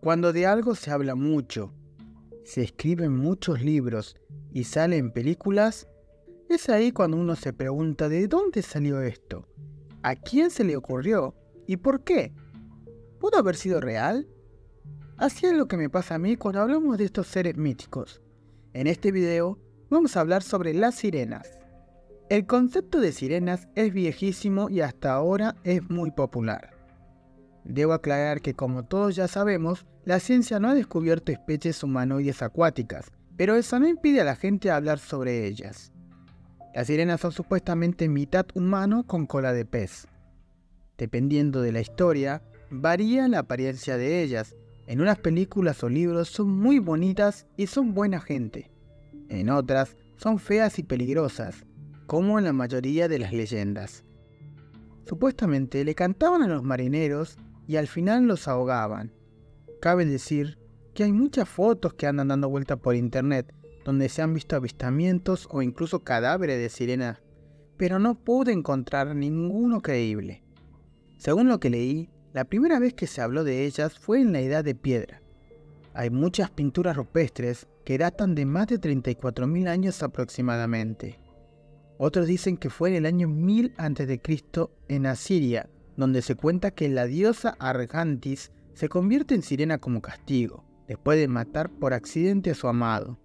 Cuando de algo se habla mucho, se escriben muchos libros y salen películas, es ahí cuando uno se pregunta ¿de dónde salió esto? ¿A quién se le ocurrió? ¿Y por qué? ¿Pudo haber sido real? Así es lo que me pasa a mí cuando hablamos de estos seres míticos. En este video vamos a hablar sobre las sirenas. El concepto de sirenas es viejísimo y hasta ahora es muy popular. Debo aclarar que, como todos ya sabemos, la ciencia no ha descubierto especies humanoides acuáticas, pero eso no impide a la gente hablar sobre ellas. Las sirenas son supuestamente mitad humano con cola de pez. Dependiendo de la historia, varía la apariencia de ellas. En unas películas o libros son muy bonitas y son buena gente. En otras son feas y peligrosas, como en la mayoría de las leyendas. Supuestamente le cantaban a los marineros y al final los ahogaban. Cabe decir que hay muchas fotos que andan dando vuelta por internet donde se han visto avistamientos o incluso cadáveres de sirenas, pero no pude encontrar ninguno creíble. Según lo que leí, la primera vez que se habló de ellas fue en la Edad de Piedra. Hay muchas pinturas rupestres que datan de más de 34.000 años aproximadamente. Otros dicen que fue en el año 1000 a.C. en Asiria, donde se cuenta que la diosa Argantis se convierte en sirena como castigo, después de matar por accidente a su amado.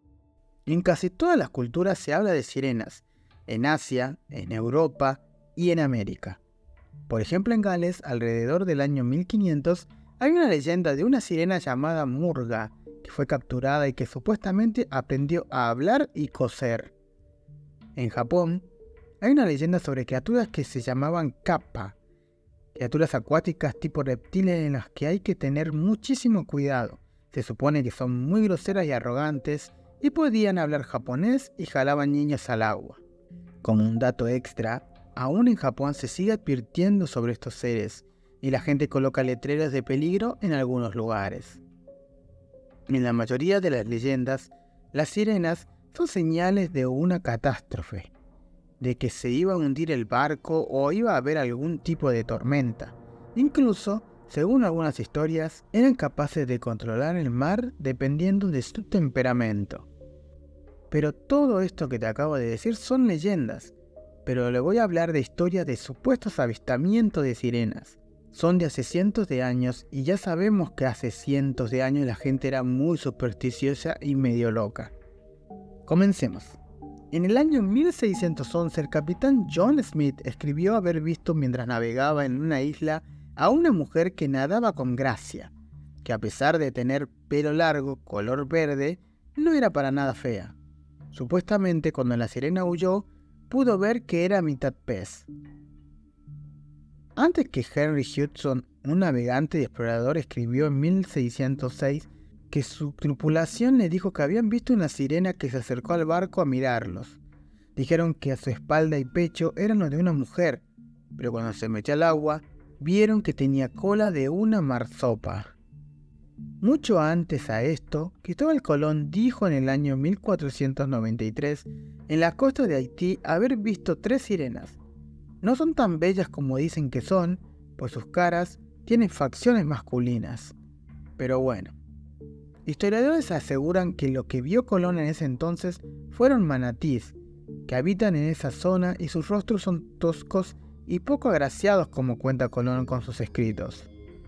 En casi todas las culturas se habla de sirenas, en Asia, en Europa y en América. Por ejemplo, en Gales, alrededor del año 1500, hay una leyenda de una sirena llamada Murga, que fue capturada y que supuestamente aprendió a hablar y coser. En Japón, hay una leyenda sobre criaturas que se llamaban kappa, criaturas acuáticas tipo reptiles en las que hay que tener muchísimo cuidado. Se supone que son muy groseras y arrogantes y podían hablar japonés y jalaban niños al agua. Como un dato extra, aún en Japón se sigue advirtiendo sobre estos seres y la gente coloca letreros de peligro en algunos lugares. En la mayoría de las leyendas, las sirenas son señales de una catástrofe, de que se iba a hundir el barco o iba a haber algún tipo de tormenta. Incluso, según algunas historias, eran capaces de controlar el mar dependiendo de su temperamento. Pero todo esto que te acabo de decir son leyendas, pero le voy a hablar de historias de supuestos avistamientos de sirenas. Son de hace cientos de años y ya sabemos que hace cientos de años la gente era muy supersticiosa y medio loca. Comencemos. En el año 1611 el capitán John Smith escribió haber visto mientras navegaba en una isla a una mujer que nadaba con gracia, que a pesar de tener pelo largo, color verde, no era para nada fea. Supuestamente cuando la sirena huyó, pudo ver que era mitad pez. Antes que Henry Hudson, un navegante y explorador, escribió en 1606 que su tripulación le dijo que habían visto una sirena que se acercó al barco a mirarlos. Dijeron que a su espalda y pecho eran los de una mujer, pero cuando se metió al agua, vieron que tenía cola de una marsopa. Mucho antes a esto, Cristóbal Colón dijo en el año 1493 en la costa de Haití haber visto 3 sirenas. No son tan bellas como dicen que son, pues sus caras tienen facciones masculinas. Pero bueno, historiadores aseguran que lo que vio Colón en ese entonces fueron manatís, que habitan en esa zona y sus rostros son toscos y poco agraciados como cuenta Colón con sus escritos.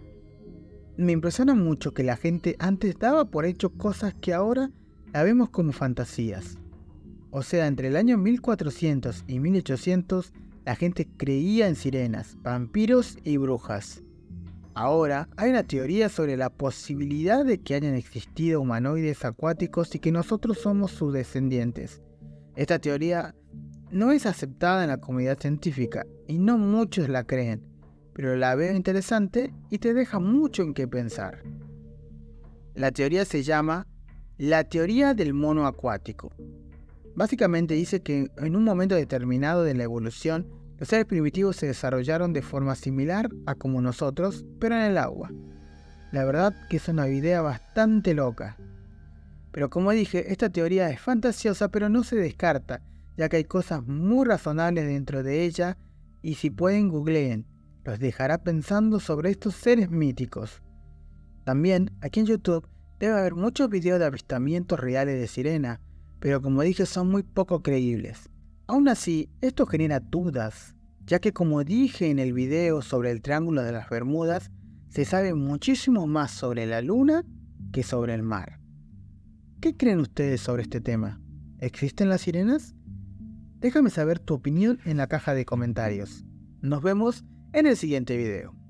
Me impresiona mucho que la gente antes daba por hecho cosas que ahora la vemos como fantasías. O sea, entre el año 1400 y 1800 la gente creía en sirenas, vampiros y brujas. Ahora hay una teoría sobre la posibilidad de que hayan existido humanoides acuáticos y que nosotros somos sus descendientes. Esta teoría no es aceptada en la comunidad científica y no muchos la creen, pero la veo interesante y te deja mucho en qué pensar. La teoría se llama la teoría del mono acuático. Básicamente dice que en un momento determinado de la evolución, los seres primitivos se desarrollaron de forma similar a como nosotros, pero en el agua. La verdad que es una idea bastante loca. Pero como dije, esta teoría es fantasiosa, pero no se descarta, ya que hay cosas muy razonables dentro de ella, y si pueden googleen, los dejará pensando sobre estos seres míticos. También, aquí en YouTube, debe haber muchos videos de avistamientos reales de sirena, pero como dije son muy poco creíbles. Aún así, esto genera dudas, ya que como dije en el video sobre el Triángulo de las Bermudas, se sabe muchísimo más sobre la luna que sobre el mar. ¿Qué creen ustedes sobre este tema? ¿Existen las sirenas? Déjame saber tu opinión en la caja de comentarios. Nos vemos en el siguiente video.